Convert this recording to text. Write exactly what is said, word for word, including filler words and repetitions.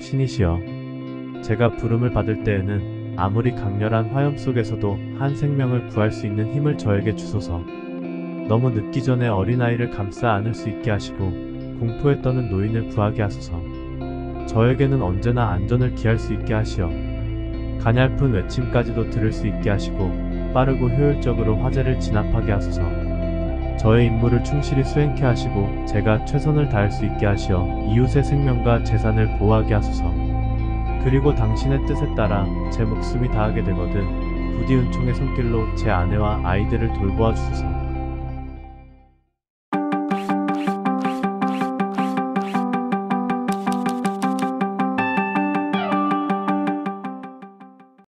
신이시여, 제가 부름을 받을 때에는 아무리 강렬한 화염 속에서도 한 생명을 구할 수 있는 힘을 저에게 주소서. 너무 늦기 전에 어린아이를 감싸 안을 수 있게 하시고 공포에 떠는 노인을 구하게 하소서. 저에게는 언제나 안전을 기할 수 있게 하시어 가냘픈 외침까지도 들을 수 있게 하시고 빠르고 효율적으로 화재를 진압하게 하소서. 저의 임무를 충실히 수행케 하시고 제가 최선을 다할 수 있게 하시어 이웃의 생명과 재산을 보호하게 하소서. 그리고 당신의 뜻에 따라 제 목숨이 다하게 되거든 부디 은총의 손길로 제 아내와 아이들을 돌보아 주소서.